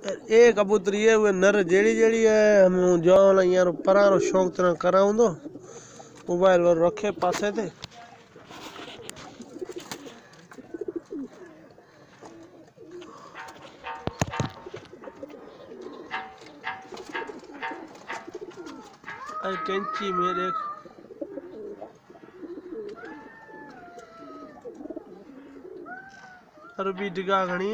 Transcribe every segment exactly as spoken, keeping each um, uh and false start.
ए कबूतरी है वे नर जेड़ी जेड़ी है हम जान यार परारो शौक तरह कराऊं दो मोबाइल वर रखे पासे थे आई कैंची मेरे अरबी डिगा घणी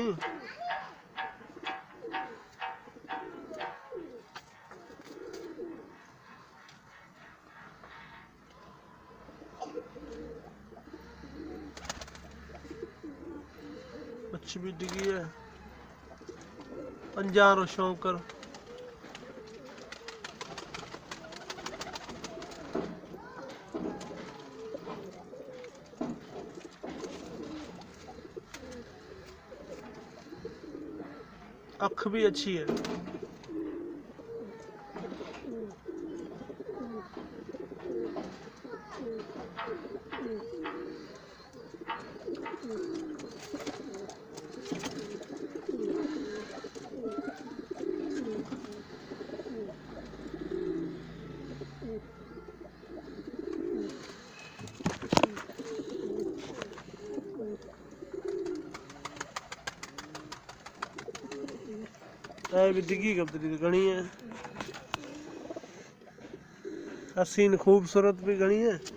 अच्छी भी डिगी है पंजारो शौकर अख भी अच्छी है भी डिगी कबूतरी घनी है हसीन खूबसूरत भी घनी है।